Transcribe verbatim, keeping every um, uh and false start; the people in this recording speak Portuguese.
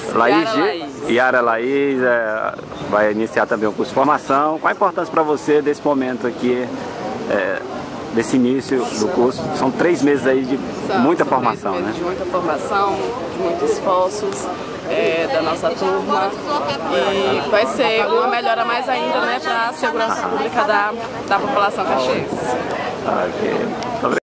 Laís, Yara Laís. Yara Laís é, vai iniciar também o curso de formação. Qual a importância para você desse momento aqui, é, desse início do curso? São três meses aí de São, muita são formação, três né? meses de muita formação, de muitos esforços é, da nossa turma, e vai ser uma melhora mais ainda, né, para a segurança pública da, da população caxiense. Ok.